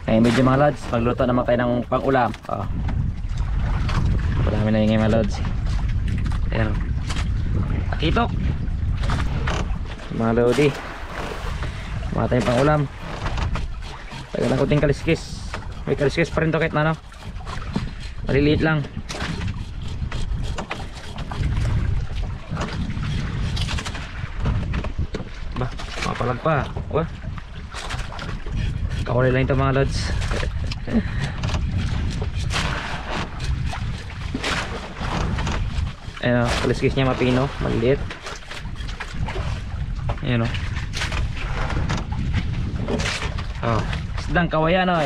Ngayon medyo mga lods, magluto naman tayo ng pang-ulam. Marami na yung mga lods. Ayan, akitok mga lodi, mga tayong pang-ulam. Tagal ng kuting kaliskis. May kaliskis pa rin to kahit na, no? Maliliit lang. Ba, makapalag pa. Wah, kakulay lang ito mga lods. Ayan o, kaliskis niya mapino, maliliit. Ayan o. Isdang kawayan o.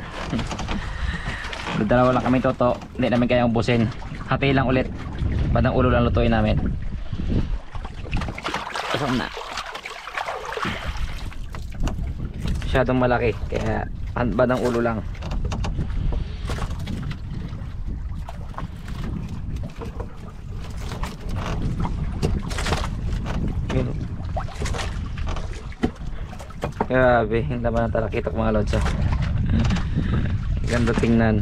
Dalawa lang kami toto, hindi namin kaya ubusin. Hati lang ulit, badang ulo lang lutuin namin. Kasama na. Masyadong malaki, kaya badang ulo lang. Grabe, yung laman ng talakitok mga lods. Ganda tingnan.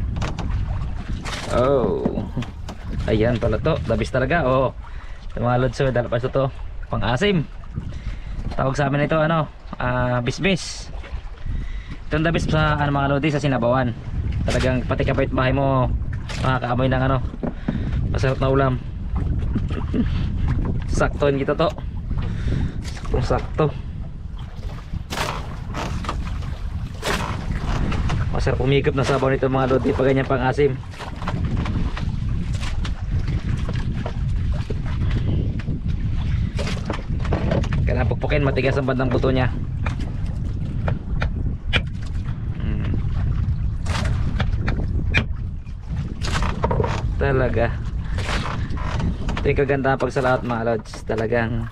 Oh, ayan pala to, dabis talaga. Oh, mga lods, dala pa ito, pang asim. Tawag sa amin ito ano, bisbis. Itong dabis sa ano mga lodi, sa sinabawan. Talagang pati kapit bahay mo makakaamoy ng ano, masarap na ulam. Saktoin kita to, sakto. Masarap umigop na sabaw nito mga lodi pag ganyan pang asim. Kailangan pukpukin, matigas ang bandang buto niya. Talaga ito yung kagandahan pag sa lahat mga lods. Talagang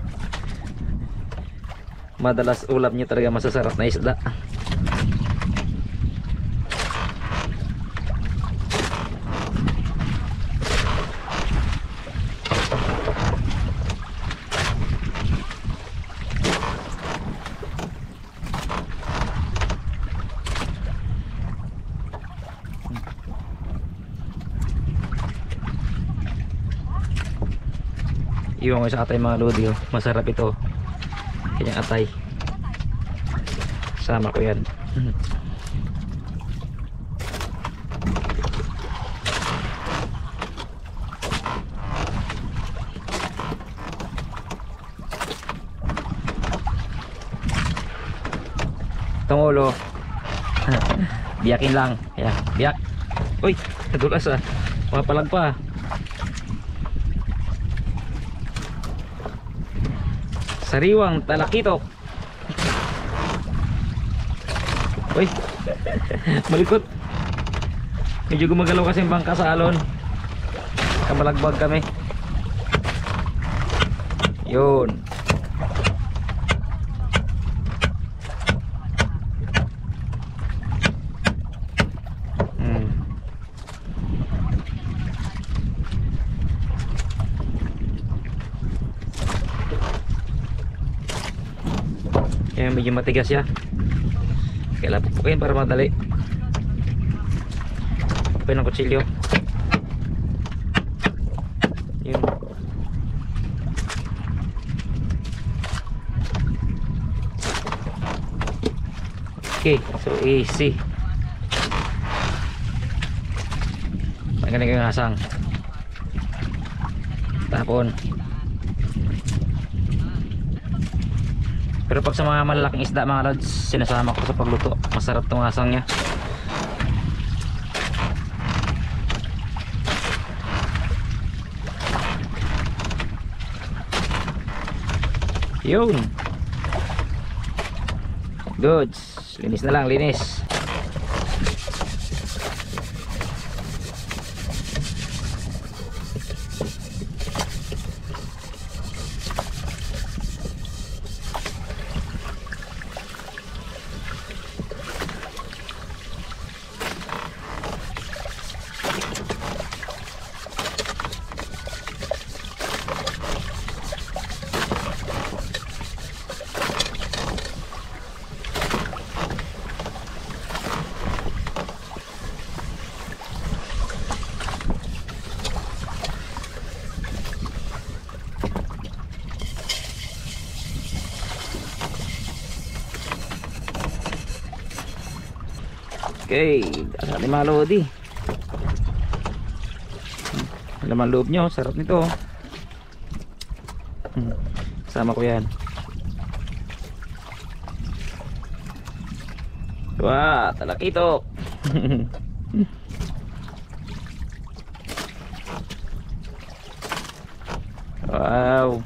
madalas ulam nyo talaga masasarap na isda. Iwan ko sa atay mga lodi, oh. Masarap ito. Kanyang atay. Sama ko yan. Itong ulo biyakin lang. Ayan, biyak. Uy, nadulas ah. Mapalag pa. Sariwang talakitok. Uy, malikot. Medyo gumagalaw kasi yung bangka sa alon. Kamalagbag kami. Yun. Ayan, medyo matigas siya. Kailangan pupukin para madali. Pupukin ng kutsilyo. Yun. Okay, so easy. Magaling yung hasang. Tapon. Pero pag sa mga malalaking isda mga lods, sinasama ko sa pagluto. Masarap itong asang nya. Yun. Goods. Linis na lang, linis. Okay, asa ni mga lodi. Laman loob nyo, sarap nito. Sama ko yan. Wah, talakito. Wow.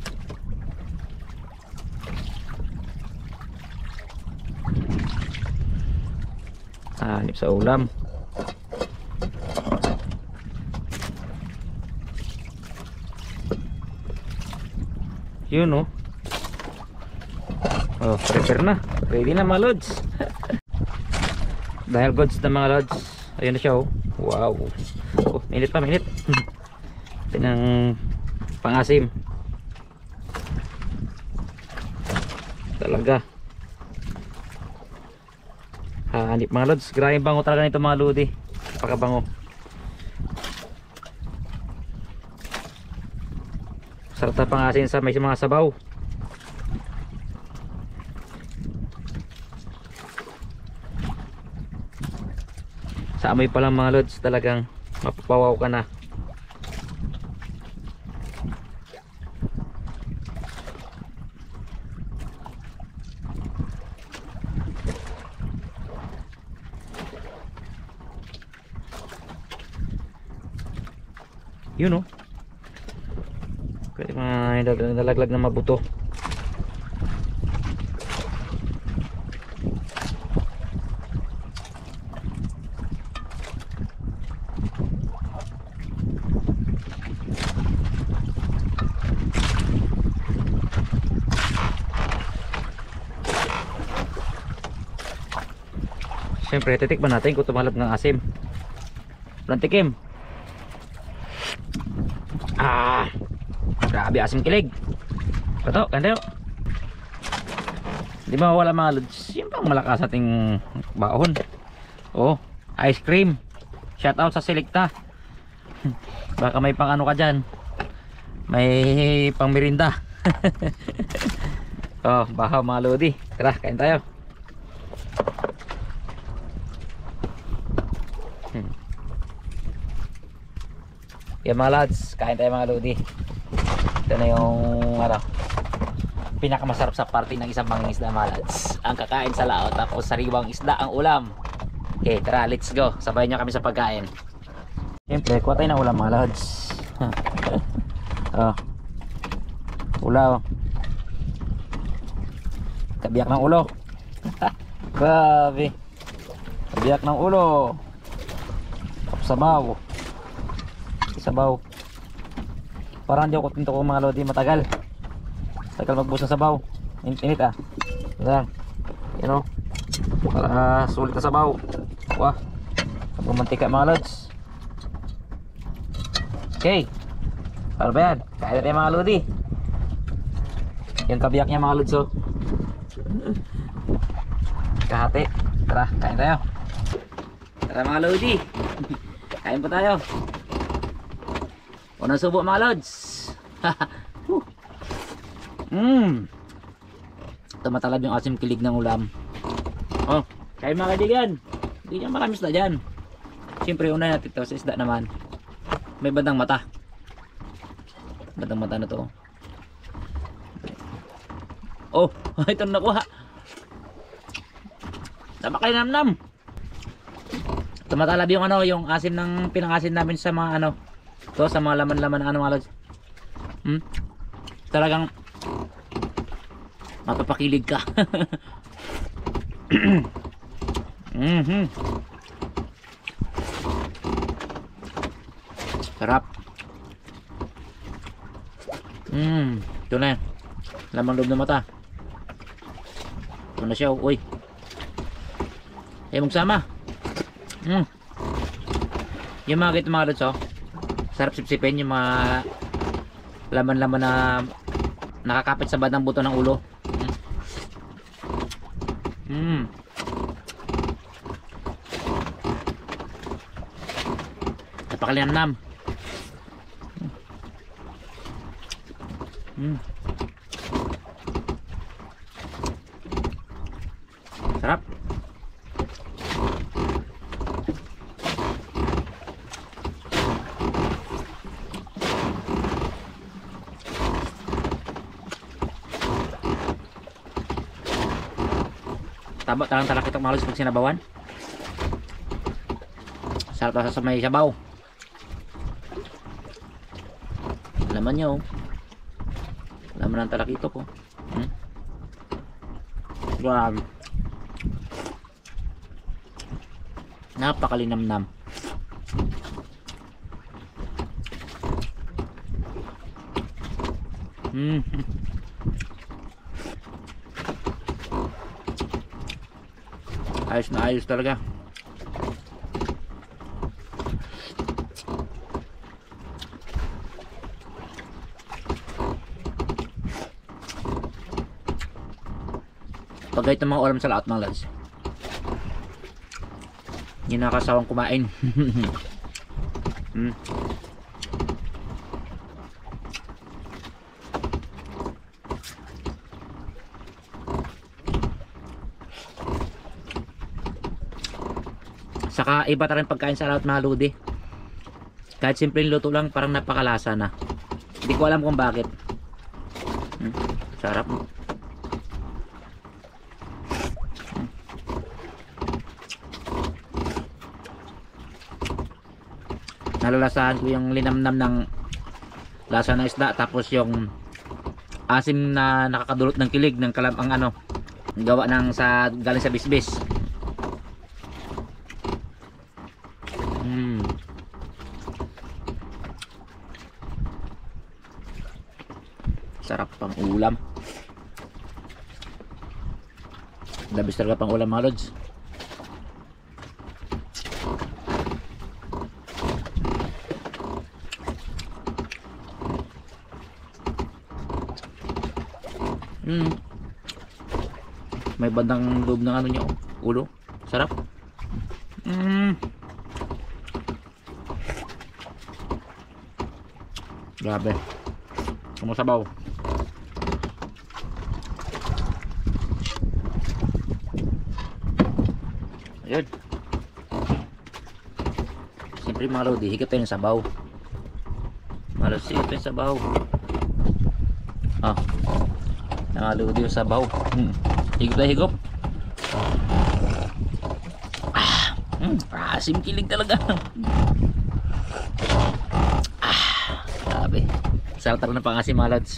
Hanip sa ulam. Yun oh. Oh, prepare na. Ready na mga lods. Dahil goods na mga lods. Ayun na siya oh. Wow. Oh, minit pa, minit. Ito ng pangasim. Talaga. Hanip mga lods. Grabe bango talaga nito mga lodi. Napakabango. Sarap na pangasin sa may mga sabaw. Sa amoy pa lang mga lods, talagang mapapawaw ka na. Yun oh. Pwede mga nalaglag na mabuto. Siyempre titikman natin kung tumalab ng asim. Plantikim. Ah, grabe asim kilig. Ito, kandayo. Di ba wala mga lods? Yung pang malakas ating baon. Oh, ice cream. Shout out sa Selecta. Baka may pang ano ka dyan. May pang merinda. Oh, baka mga lodi. Tara, kain tayo. Yan mga lads, kain tayo mga lodi. Ito na yung ano, pinakamasarap sa party ng isang mangingisda mga lads. Ang kakain sa laot, tapos sariwang isda ang ulam. Okay, tara, let's go. Sabayan nyo kami sa pagkain. Siyempre, kuha tayo ng ulam mga lads. Oh, ulaw. Kabiyak ng ulo. Grabe. Kabiyak ng ulo. Sabaw. Sabaw. Parang hindi ako tinto ko mga lodi, matagal. Tagal magbusa sabaw. Init ah. Yan. You know. Para sulit na sabaw. Wah. Magmantika mga lods. Okay. Para ba yan? Kaya natin mga lodi. Yung kabiyak niya mga lods oh. Kahati. Tara, kain tayo. Tara mga lodi. Kain po tayo. Unang subo mga lods. Tumatalab yung asim kilig ng ulam. Oh, kain mga kaibigan. Hindi niya marami isda dyan. Siyempre una natin ito sa isda naman. May bandang mata. Bandang mata na to. Oh, ito na nakuha. Tama kayo namnam. Tumatalab yung ano, yung asim ng pinangasin namin sa mga ano. To sa mga laman-laman ano mga lods. Talagang mapapakilig ka. Sarap. Ito na. Lamang loob na mata. Ito na siya. Uy. Ayaw magsama. Yung mga ganito mga lods oh. Sarap sipsipin yung mga laman-laman na nakakapit sa bandang buto ng ulo. Napakalinamnam. Sarap. Taba talang talakit ang malos pag sinabawan. Sarap na sa may sabaw. Laman nyo. Laman ng talakito ko. Grabe. Napakalinamnam. Ayos na ayos talaga. Pagay ng mga ulam sa lahat mga lads. Hindi nakasawang kumain. Saka iba ta rin pagkain sa lahat mga lodi. Kahit simpleng luto lang parang napakalasa na. Hindi ko alam kung bakit. Sarap. Nalalasahan ko yung linamnam ng lasa ng isda, tapos yung asim na nakakadulot ng kilig ng kalamang ano, gawa ng galing sa bisbis. Sarap pang ulam. Labis talaga pang ulam mga lods. May bandang loob ng ano niya, ulo. Sarap. Grabe. Sumusabaw. Ayun. Siyempre mga lodi, higop tayo ng sabaw. Malos higop tayo ng sabaw. Nangalodi yung sabaw. Higop tayo higop. Asim kilig talaga. Grabe. Sarap talaga ng pang-asim mga lods.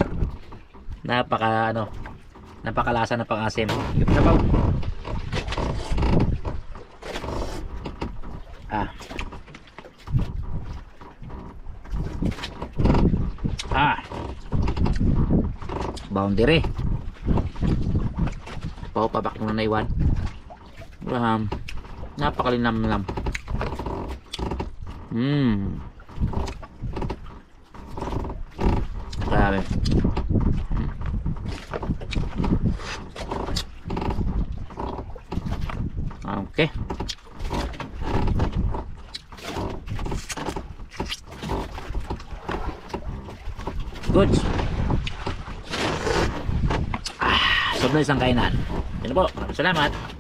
Napakalasa ng pang-asim. Higop na sabaw. Boundary. Pabak mo na naiwan. Napakalinam-lam. Grabe. Okay. Good. Sobrang isang kainan. Yan po. Salamat.